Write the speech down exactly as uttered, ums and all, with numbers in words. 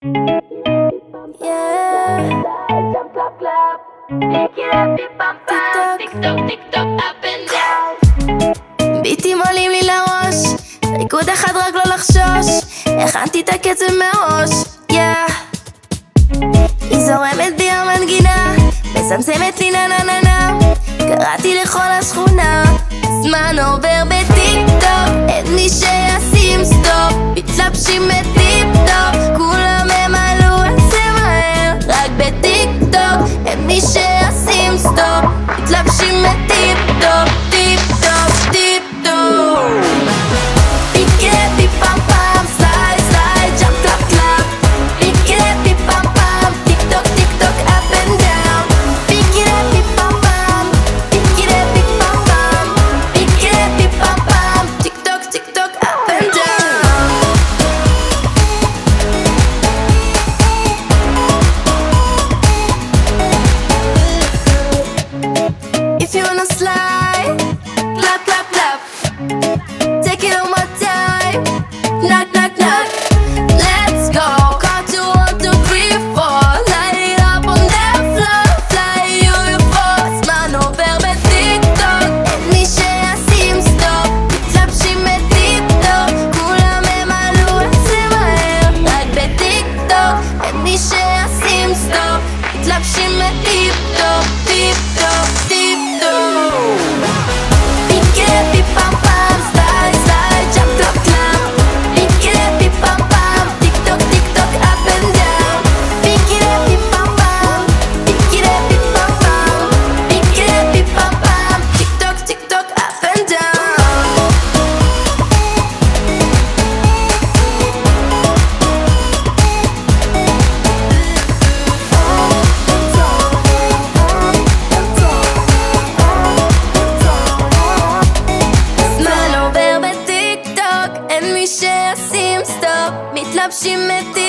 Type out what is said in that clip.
ביטים עולים לי לראש, ריקוד אחד רק לא לחשוש, הכנתי את הקצב מראש, yeah. היא זורמת בי המנגינה, מסמסמת לי נה נה נה נה, קראתי לכל השכונה, זמן עובר בטיק טוק, אין מי שישים סטופ, מתלבשים בטיפ טופ, כולם הם עלו על זה מהר, רק בטיק טוק, אין מי שישים סטופ, מתלבשים בטיפ טופ, טיפ טופ, טיפ טופ. Pick it up, beep pam pam, slide slide, jump clap clap. Pick it up, beep pam pam, tick tock tick tock, up and down. Pick it up, beep pam pam, pick it up, beep pam pam, pick it up, beep pam pam, tick tock tick tock, up and down. If you wanna slide, clap clap clap. Take it on my time. Knock knock knock. Let's go. Count to one, two, three, four. Light it up on that floor. Fly you you force. Man over בטיק טוק. אין מי שישים סטופ. מתלבשים בטיפ טופ. כולם הם עלו על זה מהר. רק בטיק טוק. אין מי שישים סטופ. מתלבשים בטיפ טופ. טיפ טופ. טיפ טופ. Pick it up, beep pam pam, slide slide, jump clap clap. Pick it up, beep pam pam, tick tock tick tock, up and down. Pick it up, beep pam pam, pick it up, beep pam pam, pick it up, beep pam pam, tick tock tick tock, up and down. זמן עובר בטיק טוק, אין מי שישים סטופ, מתלבשים בטיק